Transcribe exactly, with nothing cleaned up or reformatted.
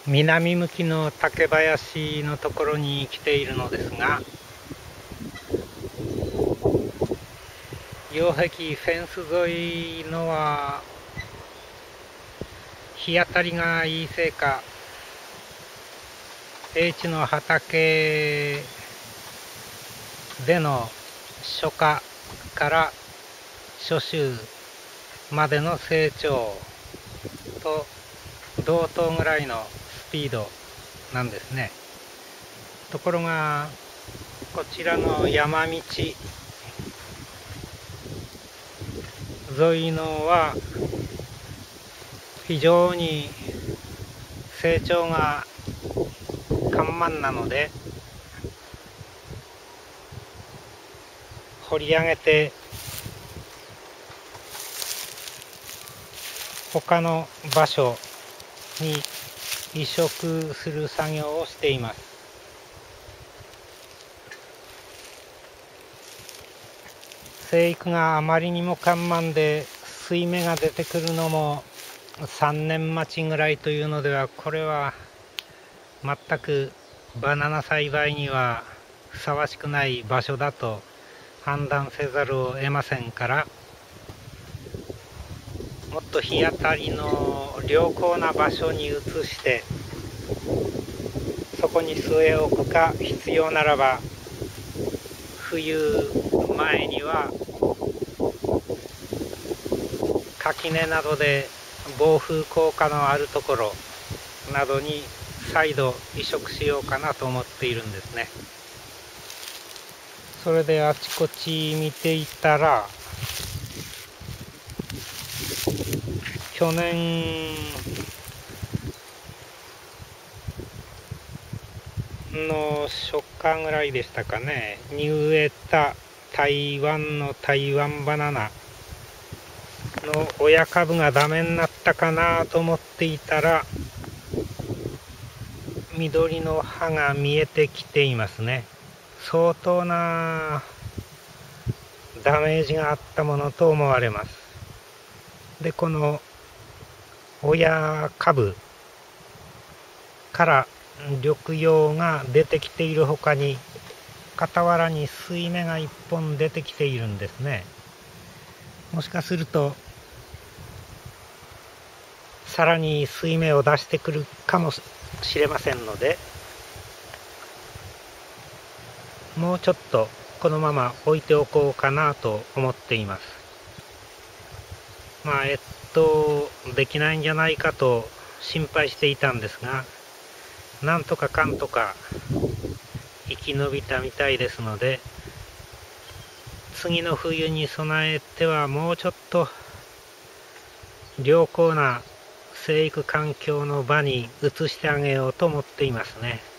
南向きの竹林のところに来ているのですが、擁壁フェンス沿いのは日当たりがいいせいか、H の畑での初夏から初秋までの成長と同等ぐらいのスピードなんですね。ところがこちらの山道沿いのは非常に成長が緩慢なので、掘り上げて他の場所に移植する作業をしています。生育があまりにも緩慢で水芽が出てくるのもさんねん待ちぐらいというのでは、これは全くバナナ栽培にはふさわしくない場所だと判断せざるを得ませんから、もっと日当たりの良好な場所に移して、そこに据え置くか、必要ならば冬前には垣根などで防風効果のあるところなどに再度移植しようかなと思っているんですね。それであちこち見ていたら、去年の初夏ぐらいでしたかねに植えた台湾の台湾バナナの親株がダメになったかなと思っていたら、緑の葉が見えてきていますね。相当なダメージがあったものと思われます。で、この親株から緑葉が出てきているほかに、傍らに水芽が一本出てきているんですね。もしかするとさらに水芽を出してくるかもしれませんので、もうちょっとこのまま置いておこうかなと思っています。まあえっとできないんじゃないかと心配していたんですが、なんとかかんとか生き延びたみたいですので、次の冬に備えてはもうちょっと良好な生育環境の場に移してあげようと思っていますね。